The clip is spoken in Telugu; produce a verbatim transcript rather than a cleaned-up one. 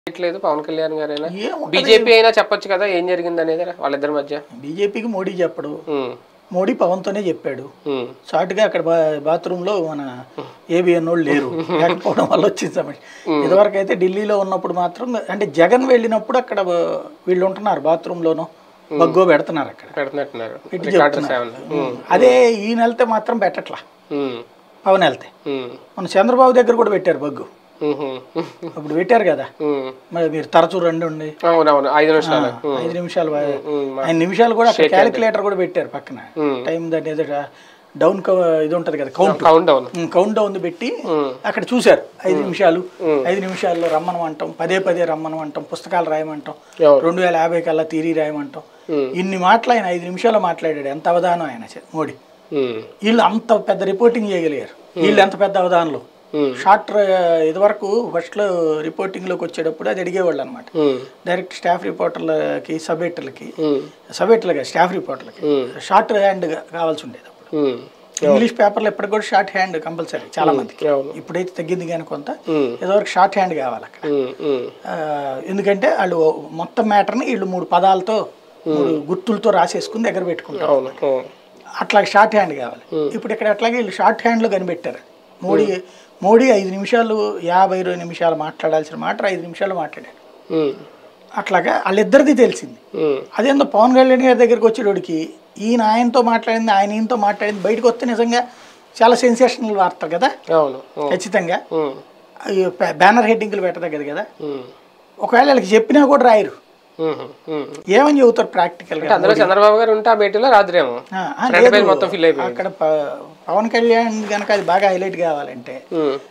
లేదు పవన్ కళ్యాణ్ గారైనా బీజేపీ అయినా చెప్పొచ్చు కదా ఏం జరిగింది అనేది వాళ్ళిద్దరి మధ్య. బీజేపీకి మోడీ చెప్పడు, మోడీ పవన్ తోనే చెప్పాడు. షార్ట్గా అక్కడ బాత్రూమ్ లో మన ఏబిఎన్ వాళ్ళు లేరు, లేకపోవడం వల్ల వచ్చింది సమస్య. ఇదివరకు అయితే ఢిల్లీలో ఉన్నప్పుడు మాత్రం అంటే జగన్ వెళ్ళినప్పుడు అక్కడ వీళ్ళు ఉంటున్నారు బాత్రూమ్ లోనో బగ్గో పెడుతున్నారు, అక్కడ పెట్టి చెప్తున్నారు. అదే ఈయన వెళ్తే మాత్రం పెట్టట్లా, పవన్ వెళ్తే. మన చంద్రబాబు దగ్గర కూడా పెట్టారు బగ్గు, అప్పుడు పెట్టారు కదా మరి మీరు తరచూ రండి ఉండి ఐదు నిమిషాలు ఐదు నిమిషాలు ఐదు నిమిషాలు కూడా అక్కడ క్యాలిక్యులేటర్ కూడా పెట్టారు పక్కన, టైం దాన్ని ఏదో డౌన్ ఇది ఉంటది కదా count count down count down పెట్టి అక్కడ చూశారు. ఐదు నిమిషాలు ఐదు నిమిషాల్లో రమ్మనమంటాం, పదే పదే రమ్మనమంటాం, పుస్తకాలు రాయమంటాం, రెండు వేల యాభై కల్లా తీరి రాయమంటాం. ఇన్ని మాటలు ఆయన ఐదు నిమిషాలు మాట్లాడాడు. ఎంత అవధానం ఆయన మోడీ. వీళ్ళు అంత పెద్ద రిపోర్టింగ్ చేయగలిగారు, వీళ్ళు ఎంత పెద్ద అవధానంలో. షార్ట్ ఇదివరకు ఫస్ట్ లో రిపోర్టింగ్ లోకి వచ్చేటప్పుడు అది అడిగేవాళ్ళు అనమాట. డైరెక్ట్ స్టాఫ్ రిపోర్టర్లకి సబ్ ఎడిటర్లకి సబ్ ఎడిటర్లకి స్టాఫ్ రిపోర్టర్లకి షార్ట్ హ్యాండ్ కావాల్సి ఉండేది. అప్పుడు ఇంగ్లీష్ పేపర్లు ఎప్పటికి కూడా షార్ట్ హ్యాండ్ కంపల్సరీ చాలా మందికి. ఇప్పుడైతే తగ్గింది కానీ కొంత, ఇదివరకు షార్ట్ హ్యాండ్ కావాలి అక్కడ. ఎందుకంటే వాళ్ళు మొత్తం మ్యాటర్ని వీళ్ళు మూడు పదాలతో మూడు గుర్తులతో రాసేసుకుని దగ్గర పెట్టుకుంటారు. అట్లా షార్ట్ హ్యాండ్ కావాలి. ఇప్పుడు ఇక్కడ అట్లాగే వీళ్ళు షార్ట్ హ్యాండ్ లో కనిపెట్టారు. మోడీ మోడీ ఐదు నిమిషాలు యాభై ఇరవై నిమిషాలు మాట్లాడాల్సిన మాట ఐదు నిమిషాలు మాట్లాడాడు. అట్లాగా వాళ్ళిద్దరిది తెలిసింది. అదేందో పవన్ కళ్యాణ్ గారి దగ్గరికి వచ్చేటోడికి ఈయన ఆయనతో మాట్లాడింది ఆయన ఈయనతో మాట్లాడింది బయటకు వస్తే నిజంగా చాలా సెన్సేషనల్ వార్త కదా. ఖచ్చితంగా బ్యానర్ హెడ్డింగ్లు పెట్టదగ్గదు కదా. ఒకవేళ వాళ్ళకి చెప్పినా కూడా రాయరు, ఏమని చెబుతారు ప్రాక్టికల్ గా. చంద్రబాబు గారు ఉంటే ఆ భేటీలో రాత్రేమో అక్కడ పవన్ కళ్యాణ్ కనుక అది బాగా హైలైట్ కావాలంటే